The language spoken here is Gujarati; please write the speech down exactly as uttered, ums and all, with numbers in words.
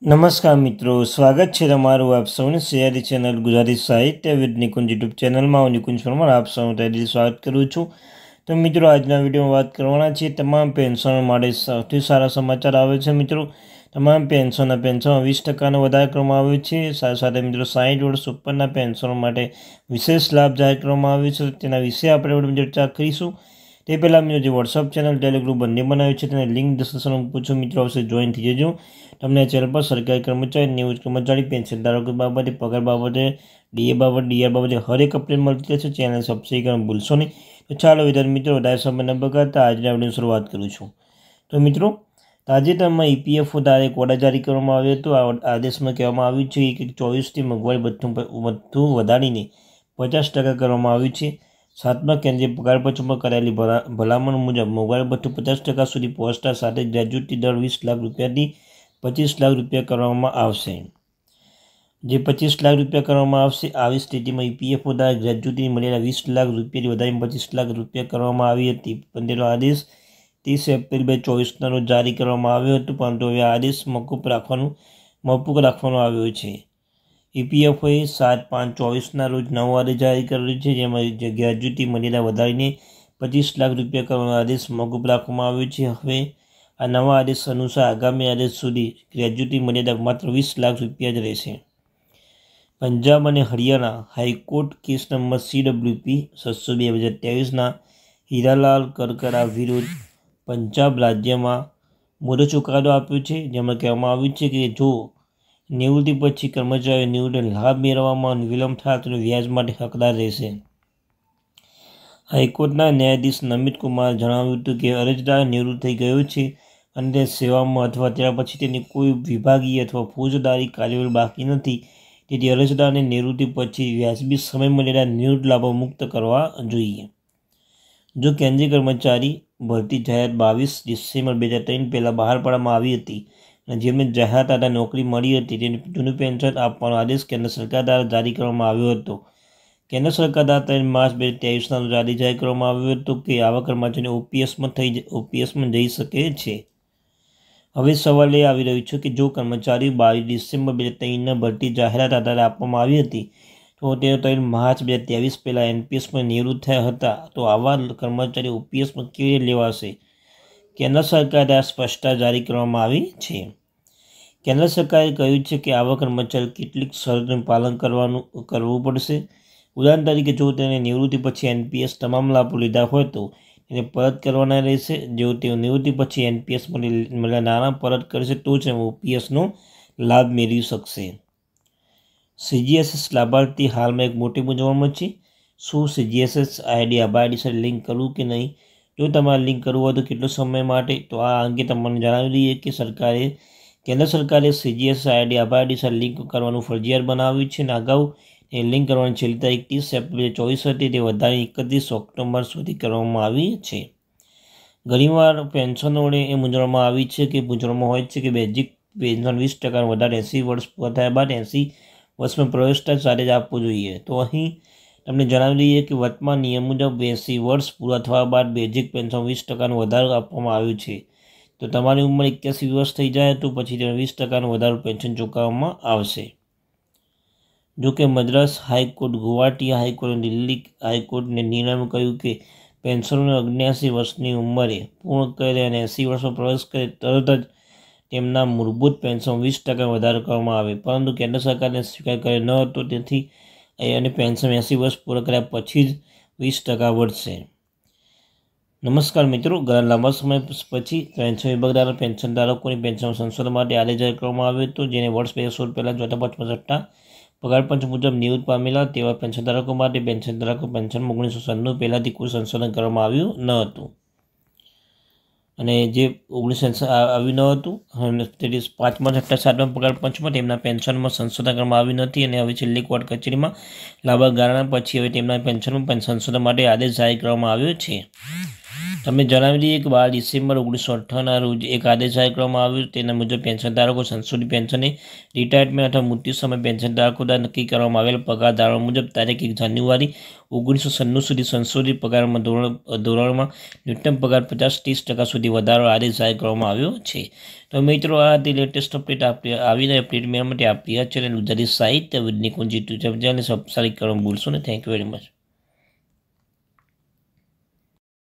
નમસ્કાર મિત્રો, સ્વાગત છે તમારું આપ સૌને સિયારી ચેનલ ગુજરાતી સાહિત્ય વિદ નિકુંજ યુટ્યુબ ચેનલમાં. હું નિકુંજ પરમાર આપ સૌનું તહેથી સ્વાગત કરું છું. તો મિત્રો, આજના વિડીયોમાં વાત કરવાના છીએ તમામ પેન્શનો માટે સૌથી સારા સમાચાર આવે છે. મિત્રો, તમામ પેન્શનના પેન્શનમાં વીસ ટકાનો વધારો કરવામાં આવ્યો છે. સાથે સાથે મિત્રો સાઠ વર્ષ ઉપરના પેન્શનો માટે વિશેષ લાભ જાહેર કરવામાં આવ્યો છે. તેના વિશે આપણે ચર્ચા કરીશું. તે પહેલાં મિત્રો જે વોટ્સઅપ ચેનલ ટેલિગ્રુપ બંને બનાવ્યું છે તેની લિંક ડિસ્ક્રિપ્શનમાં પૂછો. મિત્રો આવશે જોઈન થઈ જજો. તમને ચેનલ પર સરકારી કર્મચારી, નિવૃત્ત કર્મચારી, પેન્શનધારકો બાબતે, પગાર બાબતે, ડીએ બાબતે, ડીઆર બાબતે હરેક અપડેટ મળતી રહેશે. ચેનલ સબસ્ક્રાઈબ કરવાનું ભૂલશો નહીં. તો ચાલો વિદ્યાર્થી મિત્રો, વધારે સમય ન બગાડતા આજના વિડીયોની શરૂઆત કરું છું. તો મિત્રો, તાજેતરમાં ઈપીએફઓ દ્વારા એક ઓર્ડર જારી કરવામાં આવ્યો હતો. આ આદેશમાં કહેવામાં આવ્યું છે કે ચોવીસથી મોંઘવારી ભથ્થું ભથ્થું વધારીને પચાસ ટકા કરવામાં આવ્યું છે. સાતમા કેન્દ્રીય પગાર પંચમાં કરાયેલી ભલામણ મુજબ મોંઘવારી ભથ્થું પચાસ ટકા સુધી પહોંચતા સાથે ગ્રેજ્યુટી દર વીસ લાખ રૂપિયાથી પચીસ લાખ રૂપિયા કરવામાં આવશે. જે પચીસ લાખ રૂપિયા કરવામાં આવશે. આવી સ્થિતિમાં ઈપીએફઓ દ્વારા ગ્રેજ્યુટી મળેલા વીસ લાખ રૂપિયાથી વધારીને પચીસ લાખ રૂપિયા કરવામાં આવી હતી. પણ તેનો આદેશ ત્રીસ એપ્રિલ બે હજાર ચોવીસના રોજ જારી કરવામાં આવ્યો હતો, પરંતુ હવે આદેશ મોકૂફ રાખવાનું મોકૂફ રાખવાનો આવ્યો છે. ઈપીએફઓએ સાત પાંચ ચોવીસના રોજ નવો આદેશ જારી કર્યો છે, જેમાં ગ્રેજ્યુટી મર્યાદા વધારીને પચીસ લાખ રૂપિયા કરવાનો આદેશ મોકૂફ રાખવામાં આવ્યો છે. હવે આ નવા આદેશ અનુસાર આગામી આદેશ સુધી ગ્રેજ્યુટી મર્યાદા માત્ર વીસ લાખ રૂપિયા જ રહેશે. પંજાબ અને Haryana high court case number C W P છસો બે હજાર ત્રેવીસના હીરાલાલ કરકરા વિરુદ્ધ પંજાબ રાજ્યમાં મોટો ચુકાદો આપ્યો છે, જેમાં કહેવામાં આવ્યું છે કે જો નિવૃત્તિ પછી કર્મચારીઓ નિવૃત્તિ લાભ મેળવવામાં વિલંબ થાય તો વ્યાજ માટે હકદાર રહેશે. હાઈકોર્ટના ન્યાયાધીશ નમિત કુમારે જણાવ્યું હતું કે અરજદાર નિવૃત્ત થઈ ગયો છે અને તે સેવામાં અથવા ત્યાર પછી તેની કોઈ વિભાગીય અથવા ફોજદારી કાર્યવાહી બાકી નથી. તેથી અરજદારને નિવૃત્તિ પછી વ્યાજબી સમય મર્યાદા નિવૃત્ત લાભો મુક્ત કરવા જોઈએ. જો કેન્દ્રીય કર્મચારી ભરતી જાહેરાત બાવીસ ડિસેમ્બર બે હજાર ત્રણ પહેલાં બહાર પાડવામાં આવી હતી અને જેમને જાહેરાત આધાર નોકરી મળી હતી તેને જૂનું પેન્શન આપવાનો આદેશ કેન્દ્ર સરકાર દ્વારા જારી કરવામાં આવ્યો હતો. કેન્દ્ર સરકાર દ્વારા ત્રણ માર્ચ બે હજાર ત્રેવીસના રોજ આદેશ જારી કરવામાં આવ્યો હતો કે આવા કર્મચારીને ઓપીએસમાં થઈ ઓપીએસમાં જઈ શકે છે. હવે સવાલ એ આવી રહ્યો છે કે જો કર્મચારીઓ બાવીસ ડિસેમ્બર બે હજાર ત્રણના ભરતી જાહેરાત આધારે આપવામાં આવી હતી તો તેઓ ત્રણ માર્ચ બે હજાર ત્રેવીસ પહેલાં એનપીએસમાં નિવૃત્ત થયા હતા, તો આવા કર્મચારીઓ ઓપીએસમાં કેવી રીતે લેવાશે? કેન્દ્ર સરકાર દ્વારા સ્પષ્ટતા જારી કરવામાં આવી છે. કેન્દ્ર સરકારે કહ્યું છે કે આવા કર્મચારીઓ કેટલીક શરતોનું પાલન કરવાનું કરવું પડશે. ઉદાહરણ તરીકે, જો તેને નિવૃત્તિ પછી એનપીએસ તમામ લાભો લીધા હોય તો તેને પરત કરવાના રહેશે. જો તેઓ નિવૃત્તિ પછી એનપીએસ મળેલા નાણાં પરત કરશે તો જ ઓપીએસનો લાભ મેળવી શકશે. સીજીએસએસ લાભાર્થી હાલમાં એક મોટી મૂંઝવણમાં છે. શું સીજીએસએસ આઈડી આભાર આઈડી સાથે લિંક કરવું કે નહીં? જો તમારે લિંક કરવું હોય તો કેટલો સમય માટે? તો આ અંગે તમને જણાવી દઈએ કે સરકારે કેન્દ્ર સરકારે સીજીએસએસ આઈડી આભાર આઈડી સાથે લિંક કરવાનું ફરજિયાત બનાવ્યું છે અને અગાઉ એ લિંક કરવાની છેલ્લી તારીખ ત્રીસ એપ્રિલ બે હજાર ચોવીસ હતી, તે વધારે એકત્રીસ ઓક્ટોબર સુધી કરવામાં આવી છે. ઘણીવાર પેન્શનોને એ મૂંઝવણમાં આવી છે કે મૂંઝવણમાં હોય છે કે બેઝિક પેન્શન વીસ ટકા વધારે એંસી વર્ષ પૂરા થયા બાદ એંસી વર્ષમાં પ્રવેશતા સાથે જ આપવું જોઈએ. તો અહીં તમને જણાવી દઈએ કે વર્તમાન નિયમ મુજબ એંસી વર્ષ પૂરા થવા બાદ બેઝિક પેન્શન વીસ ટકાનો વધારો આપવામાં આવ્યો છે. તો તમારી ઉંમર એક્યાસી વર્ષ થઈ જાય તો પછી તેને વીસ ટકાનો વધારો પેન્શન ચૂકવવામાં આવશે. જોકે મદ્રાસ હાઈકોર્ટ, ગુવાહાટી હાઈકોર્ટ અને દિલ્હી હાઈકોર્ટને નિર્ણયમાં કહ્યું કે પેન્શનરોને ઓગણ્યાસી વર્ષની ઉંમરે પૂર્ણ કરે અને એંસી વર્ષમાં પ્રવેશ કરે તરત જ તેમના મૂળભૂત પેન્શન વીસ ટકા વધારો કરવામાં આવે, પરંતુ કેન્દ્ર સરકારને સ્વીકાર કર્યો ન હતો. તેથી અને પેન્શન એંસી વર્ષ પૂરા કર્યા પછી જ વીસ ટકા વધશે. નમસ્કાર મિત્રો, ઘણા લાંબા સમય પછી પેન્શન વિભાગ દ્વારા પેન્શનધારકોની પેન્શન સંશોધન માટે આદેશ જાહેર કરવામાં આવ્યો હતો, જેને વર્ષ બે હજાર સોળ પહેલાં ચોથા પાંચમા છઠ્ઠા પગાર પંચ મુજબ નિવૃત્ત પામેલા તેવા પેન્શનધારકો માટે પેન્શનધારકો પેન્શન ઓગણીસો સન્નું પહેલાંથી કોઈ સંશોધન કરવામાં આવ્યું ન હતું અને જે ઓગણીસો આવ્યું ન હતું અને તેથી પાંચમા છઠ્ઠા સાતમા પગાર પંચમાં તેમના પેન્શનમાં સંશોધન કરવામાં આવ્યું નથી અને હવે છેલ્લી કોર્ટ કચેરીમાં લાંબા ગાળા પછી હવે તેમના પેન્શનમાં સંશોધન માટે આદેશ જાહેર કરવામાં આવ્યો છે. તમે જણાવી દઈએ કે બાર ડિસેમ્બર ઓગણીસો અઠ્ઠાવનના રોજ એક આદેશ જાહેર કરવામાં આવ્યો. તેના મુજબ પેન્શન ધારકો સંશોધિત પેન્શનને રિટાયરમેન્ટ અથવા મૃત્યુ સમય પેન્શન ધારકો દ્વારા નક્કી કરવામાં આવેલ પગાર ધારણા મુજબ તારીખ એક જાન્યુઆરી ઓગણીસો સન્નું સુધી સંશોધિત પગારમાં ધોરણ ધોરણમાં ન્યૂનતમ પગાર પચાસ ત્રીસ ટકા સુધી વધારો આદેશ જાહેર કરવામાં આવ્યો છે. તો મિત્રો, આ હતી લેટેસ્ટ અપડેટ. આપણી આવીને અપડેટ મેળવવા માટે આપણી આ ચેનલ ગુજરાતી સાહિત્ય વિજ્ઞાન યુટ્યુબ ચેનલને સબસ્ક્રાઇબ કરવાનું ભૂલશો ને. Thank you very much.